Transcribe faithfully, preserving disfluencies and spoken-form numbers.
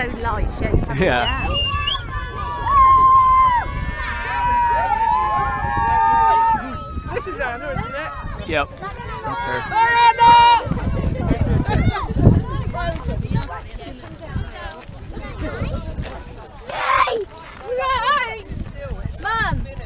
so light, yeah. You have Yeah. it down. This is Anna, isn't it? Yep. That's her. Mum!